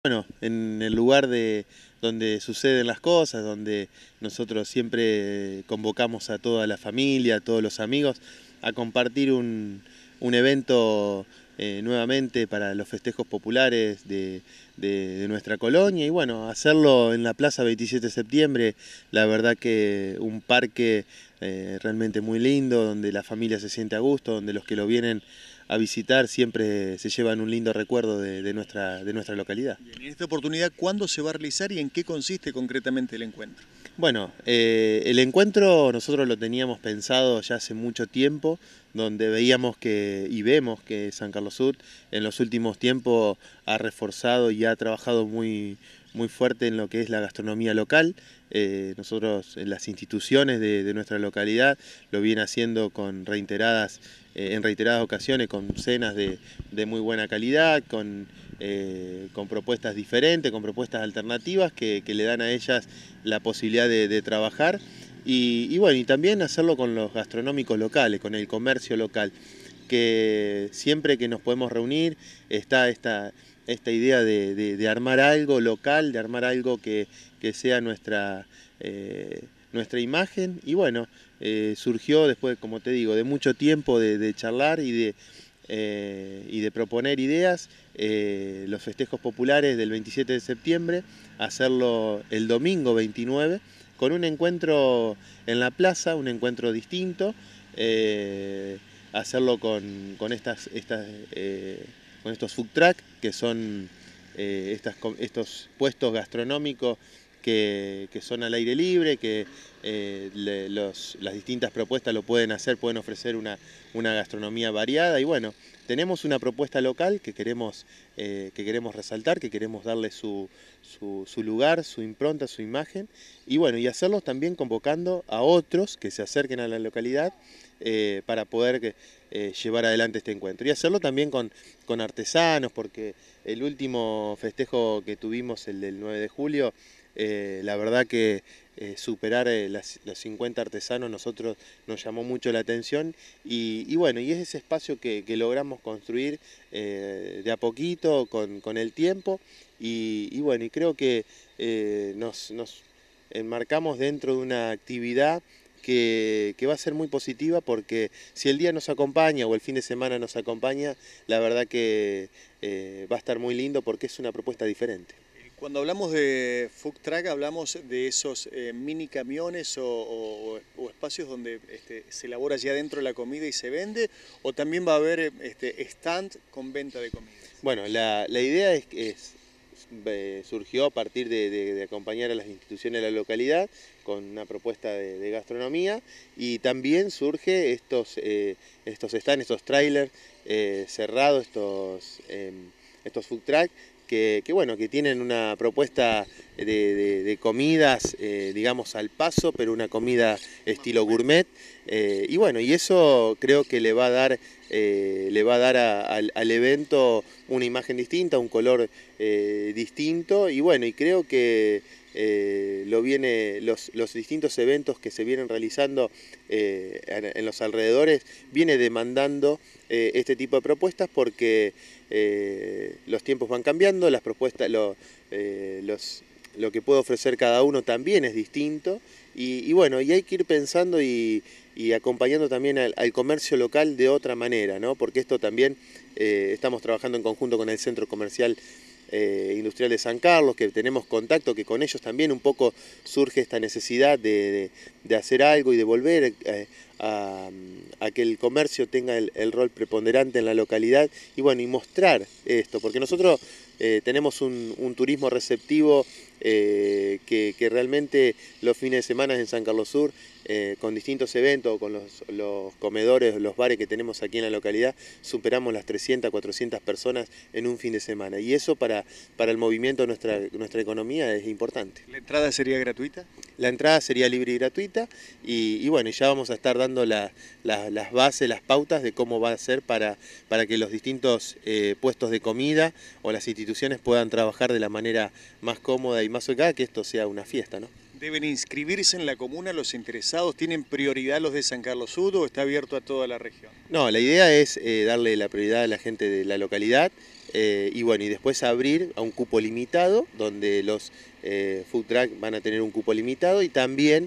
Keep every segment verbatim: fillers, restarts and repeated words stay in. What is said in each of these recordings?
Bueno, en el lugar de donde suceden las cosas, donde nosotros siempre convocamos a toda la familia, a todos los amigos, a compartir un, un evento eh, nuevamente para los festejos populares de, de- de nuestra colonia y bueno, hacerlo en la Plaza veintisiete de septiembre, la verdad que un parque eh, realmente muy lindo, donde la familia se siente a gusto, donde los que lo vienen a visitar siempre se llevan un lindo recuerdo de, de nuestra, de nuestra localidad. Bien, en esta oportunidad, ¿cuándo se va a realizar y en qué consiste concretamente el encuentro? Bueno, eh, el encuentro nosotros lo teníamos pensado ya hace mucho tiempo, donde veíamos que y vemos que San Carlos Sur en los últimos tiempos ha reforzado y ha trabajado muy, muy fuerte en lo que es la gastronomía local. Eh, nosotros en las instituciones de, de nuestra localidad lo viene haciendo con reiteradas, eh, en reiteradas ocasiones con cenas de, de muy buena calidad, con Eh, con propuestas diferentes, con propuestas alternativas que, que le dan a ellas la posibilidad de, de trabajar y, y bueno, y también hacerlo con los gastronómicos locales, con el comercio local, que siempre que nos podemos reunir está esta, esta idea de, de, de armar algo local, de armar algo que, que sea nuestra, eh, nuestra imagen y bueno, eh, surgió después, como te digo, de mucho tiempo de, de charlar y de eh, y de proponer ideas, eh, los festejos populares del veintisiete de septiembre, hacerlo el domingo veintinueve, con un encuentro en la plaza, un encuentro distinto, eh, hacerlo con, con, estas, estas, eh, con estos food truck, que son eh, estas, estos puestos gastronómicos que, que son al aire libre, que eh, le, los, las distintas propuestas lo pueden hacer, pueden ofrecer una, una gastronomía variada y bueno, tenemos una propuesta local que queremos, eh, que queremos resaltar, que queremos darle su, su, su lugar, su impronta, su imagen y bueno, y hacerlos también convocando a otros que se acerquen a la localidad eh, para poder eh, llevar adelante este encuentro. Y hacerlo también con, con artesanos, porque el último festejo que tuvimos, el del nueve de julio, eh, la verdad que eh, superar eh, las, los cincuenta artesanos nosotros nos llamó mucho la atención y, y bueno, y es ese espacio que, que logramos construir eh, de a poquito, con, con el tiempo y, y bueno, y creo que eh, nos, nos enmarcamos dentro de una actividad que, que va a ser muy positiva porque si el día nos acompaña o el fin de semana nos acompaña, la verdad que eh, va a estar muy lindo porque es una propuesta diferente. Cuando hablamos de food truck, hablamos de esos eh, mini camiones o, o- o espacios donde este, se elabora ya dentro la comida y se vende, o también va a haber eh, este, stand con venta de comidas. Bueno, la, la idea es, es eh, surgió a partir de, de- de acompañar a las instituciones de la localidad con una propuesta de, de gastronomía y también surge estos, eh, estos stands, estos trailers eh, cerrados, estos, eh, estos food truck que, que, bueno, que tienen una propuesta de, de- de comidas, eh, digamos, al paso, pero una comida estilo gourmet. Eh, y bueno, y eso creo que le va a dar, eh, le va a dar a- al, al evento una imagen distinta, un color eh, distinto. Y bueno, y creo que eh, lo viene, los, los distintos eventos que se vienen realizando eh, en, en los alrededores viene demandando eh, este tipo de propuestas porque eh, los tiempos van cambiando, las propuestas, lo, eh, los, lo que puede ofrecer cada uno también es distinto y, y bueno, y hay que ir pensando y, y acompañando también al, al comercio local de otra manera, ¿no? Porque esto también eh, estamos trabajando en conjunto con el Centro Comercial eh, Industrial de San Carlos, que tenemos contacto, que con ellos también un poco surge esta necesidad de, de, de hacer algo y de volver eh, a, a, que el comercio tenga el, el rol preponderante en la localidad y bueno, y mostrar esto, porque nosotros eh, tenemos un, un turismo receptivo eh, que, que realmente los fines de semana en San Carlos Sur, eh, con distintos eventos, con los, los comedores, los bares que tenemos aquí en la localidad, superamos las trescientas, cuatrocientas personas en un fin de semana. Y eso para, para el movimiento de nuestra, nuestra economía es importante. ¿La entrada sería gratuita? La entrada sería libre y gratuita y, y bueno, ya vamos a estar dando la, la, las bases, las pautas de cómo va a ser para, para que los distintos eh, puestos de comida o las instituciones puedan trabajar de la manera más cómoda y más ubicada, que esto sea una fiesta, ¿no? ¿Deben inscribirse en la comuna los interesados? ¿Tienen prioridad los de San Carlos Sur o está abierto a toda la región? No, la idea es eh, darle la prioridad a la gente de la localidad, eh, y bueno, y después abrir a un cupo limitado, donde los eh, food truck van a tener un cupo limitado y también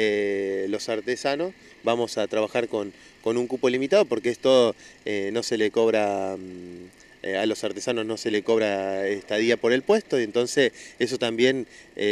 eh, los artesanos vamos a trabajar con, con un cupo limitado porque esto eh, no se le cobra... Mmm, Eh, a los artesanos no se le cobra estadía por el puesto, y entonces eso también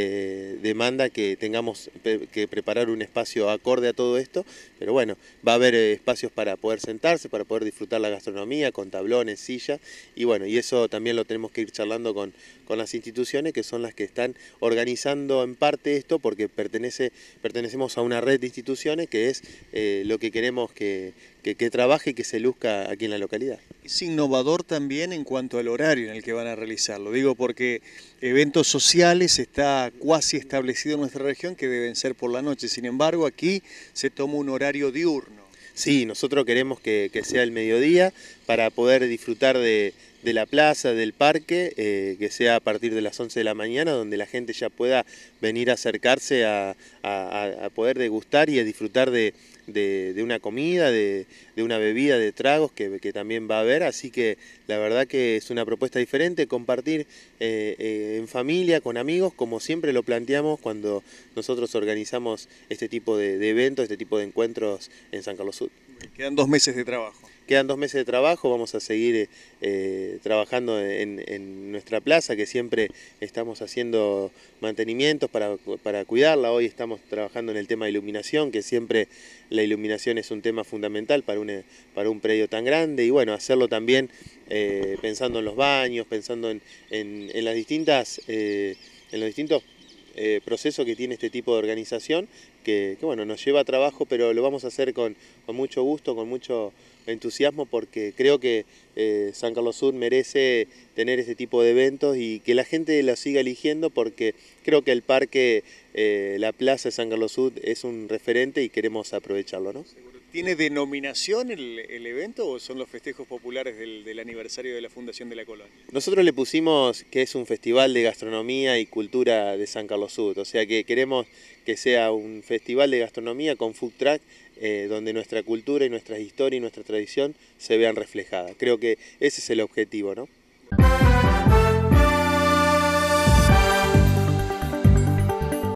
eh, demanda que tengamos que preparar un espacio acorde a todo esto, pero bueno, va a haber espacios para poder sentarse, para poder disfrutar la gastronomía, con tablones, sillas, y bueno, y eso también lo tenemos que ir charlando con, con las instituciones que son las que están organizando en parte esto, porque pertenece, pertenecemos a una red de instituciones que es eh, lo que queremos que, que, que trabaje y que se luzca aquí en la localidad. Es innovador también en cuanto al horario en el que van a realizarlo. Digo porque eventos sociales está cuasi establecido en nuestra región que deben ser por la noche. Sin embargo, aquí se toma un horario diurno. Sí, nosotros queremos que, que sea el mediodía para poder disfrutar de, de la plaza, del parque, eh, que sea a partir de las once de la mañana, donde la gente ya pueda venir a acercarse a, a, a poder degustar y a disfrutar de, de, de una comida, de, de una bebida, de tragos que, que también va a haber. Así que la verdad que es una propuesta diferente, compartir eh, eh, en familia, con amigos, como siempre lo planteamos cuando nosotros organizamos este tipo de, de eventos, este tipo de encuentros en San Carlos Sud. Quedan dos meses de trabajo. Quedan dos meses de trabajo, vamos a seguir eh, trabajando en, en nuestra plaza, que siempre estamos haciendo mantenimientos para, para cuidarla. Hoy estamos trabajando en el tema de iluminación, que siempre la iluminación es un tema fundamental para un, para un predio tan grande, y bueno, hacerlo también eh, pensando en los baños, pensando en, en, en las distintas, eh, en los distintos eh, procesos que tiene este tipo de organización, que, que bueno, nos lleva a trabajo, pero lo vamos a hacer con, con mucho gusto, con mucho entusiasmo, porque creo que eh, San Carlos Sud merece tener este tipo de eventos y que la gente lo siga eligiendo, porque creo que el parque, eh, la plaza de San Carlos Sud es un referente y queremos aprovecharlo, ¿no? ¿Tiene denominación el, el evento o son los festejos populares del, del aniversario de la Fundación de la Colonia? Nosotros le pusimos que es un festival de gastronomía y cultura de San Carlos Sud, o sea que queremos que sea un festival de gastronomía con food truck, eh, donde nuestra cultura y nuestra historia y nuestra tradición se vean reflejadas. Creo que ese es el objetivo, ¿no?